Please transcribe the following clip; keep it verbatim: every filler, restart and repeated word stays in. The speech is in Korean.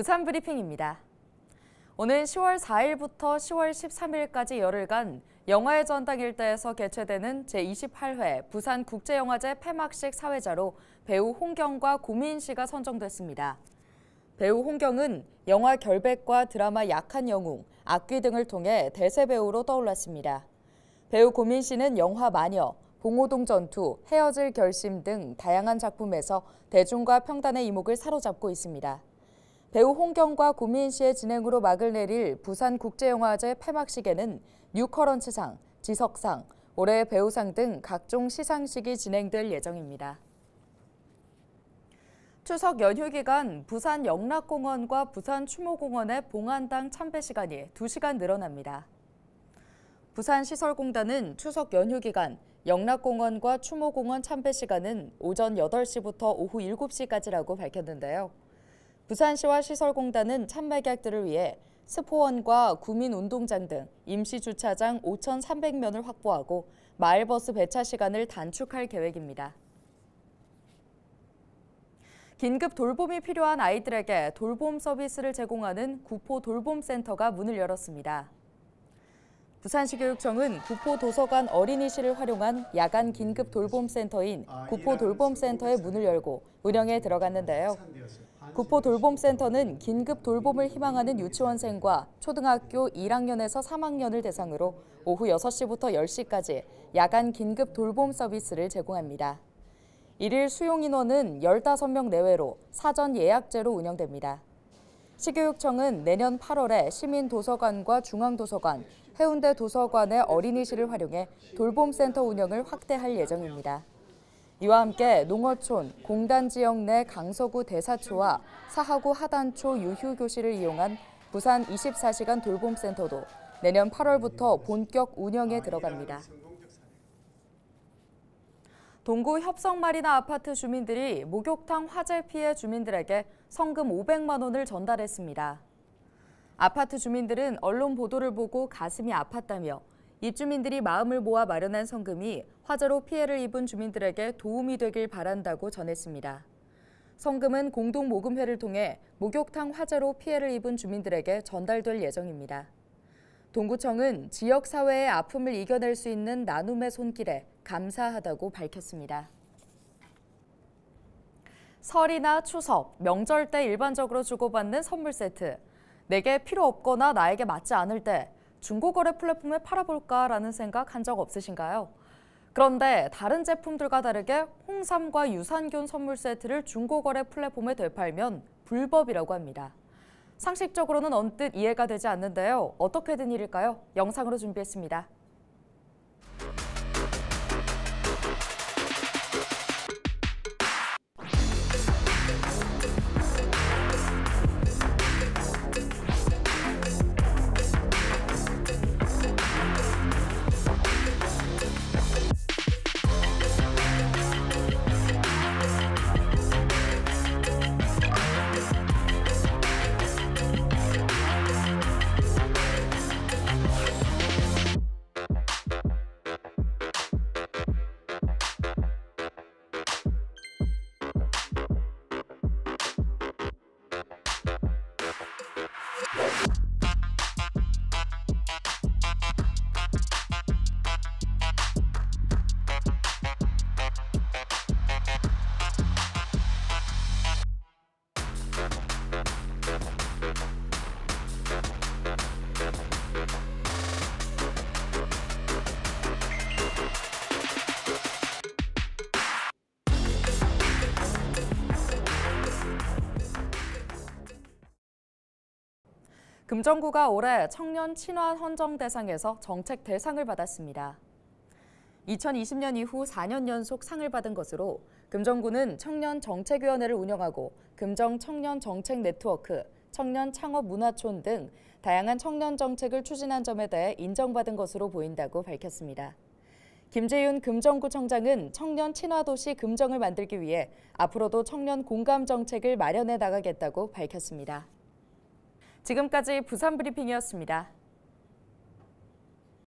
부산 브리핑입니다. 오는 시월 사일부터 시월 십삼일까지 열흘간 영화의 전당 일대에서 개최되는 제이십팔 회 부산국제영화제 폐막식 사회자로 배우 홍경과 고미인 씨가 선정됐습니다. 배우 홍경은 영화 결백과 드라마 약한 영웅, 악귀 등을 통해 대세 배우로 떠올랐습니다. 배우 고미인 씨는 영화 마녀, 봉오동 전투, 헤어질 결심 등 다양한 작품에서 대중과 평단의 이목을 사로잡고 있습니다. 배우 홍경과 고미인 씨의 진행으로 막을 내릴 부산국제영화제 폐막식에는 뉴커런츠상, 지석상, 올해의 배우상 등 각종 시상식이 진행될 예정입니다. 추석 연휴 기간 부산 영락공원과 부산 추모공원의 봉안당 참배 시간이 두 시간 늘어납니다. 부산시설공단은 추석 연휴 기간 영락공원과 추모공원 참배 시간은 오전 여덟 시부터 오후 일곱 시까지라고 밝혔는데요. 부산시와 시설공단은 참배객들을 위해 스포원과 구민운동장 등 임시주차장 오천삼백 면을 확보하고 마을버스 배차 시간을 단축할 계획입니다. 긴급 돌봄이 필요한 아이들에게 돌봄 서비스를 제공하는 구포 돌봄센터가 문을 열었습니다. 부산시교육청은 구포 도서관 어린이실을 활용한 야간 긴급 돌봄센터인 구포 돌봄센터의 문을 열고 운영에 들어갔는데요. 구포 돌봄센터는 긴급 돌봄을 희망하는 유치원생과 초등학교 일 학년에서 삼 학년을 대상으로 오후 여섯 시부터 열 시까지 야간 긴급 돌봄 서비스를 제공합니다. 일일 수용 인원은 열다섯 명 내외로 사전 예약제로 운영됩니다. 시교육청은 내년 팔월에 시민도서관과 중앙도서관, 해운대 도서관의 어린이실을 활용해 돌봄센터 운영을 확대할 예정입니다. 이와 함께 농어촌, 공단 지역 내 강서구 대사초와 사하구 하단초 유휴교실을 이용한 부산 이십사 시간 돌봄센터도 내년 팔월부터 본격 운영에 들어갑니다. 동구 협성마리나 아파트 주민들이 목욕탕 화재 피해 주민들에게 성금 오백만 원을 전달했습니다. 아파트 주민들은 언론 보도를 보고 가슴이 아팠다며 입주민들이 마음을 모아 마련한 성금이 화재로 피해를 입은 주민들에게 도움이 되길 바란다고 전했습니다. 성금은 공동모금회를 통해 목욕탕 화재로 피해를 입은 주민들에게 전달될 예정입니다. 동구청은 지역사회의 아픔을 이겨낼 수 있는 나눔의 손길에 감사하다고 밝혔습니다. 설이나 추석, 명절 때 일반적으로 주고받는 선물 세트. 내게 필요 없거나 나에게 맞지 않을 때 중고거래 플랫폼에 팔아볼까라는 생각 한 적 없으신가요? 그런데 다른 제품들과 다르게 홍삼과 유산균 선물 세트를 중고거래 플랫폼에 되팔면 불법이라고 합니다. 상식적으로는 언뜻 이해가 되지 않는데요. 어떻게 된 일일까요? 영상으로 준비했습니다. 금정구가 올해 청년 친화 헌정 대상에서 정책 대상을 받았습니다. 이천이십 년 이후 사 년 연속 상을 받은 것으로 금정구는 청년 정책위원회를 운영하고 금정 청년 정책 네트워크, 청년 창업 문화촌 등 다양한 청년 정책을 추진한 점에 대해 인정받은 것으로 보인다고 밝혔습니다. 김재윤 금정구청장은 청년 친화 도시 금정을 만들기 위해 앞으로도 청년 공감 정책을 마련해 나가겠다고 밝혔습니다. 지금까지 부산 브리핑이었습니다.